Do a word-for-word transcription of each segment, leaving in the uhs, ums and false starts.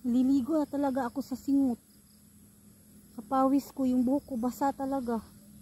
Liligo na talaga ako sa singot. Sa pawis ko, yung buhok ko basa talaga.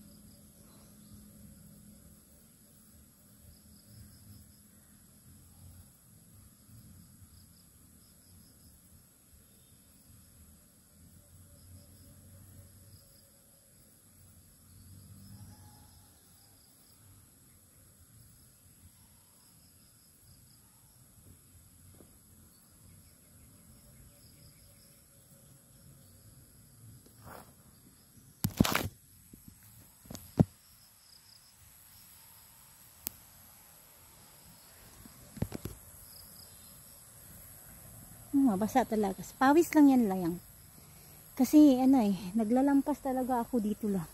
Mabasa talaga. Pawis lang yan lang. Kasi ano eh, naglalampas talaga ako dito lang.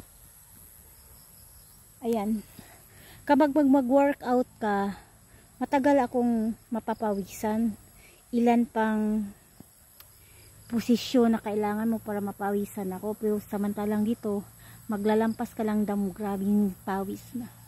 Ayan. Kapag mag-workout ka, matagal akong mapapawisan. Ilan pang posisyon na kailangan mo para mapawisan ako. Pero samantalang dito, maglalampas ka lang damo, grabing pawis na.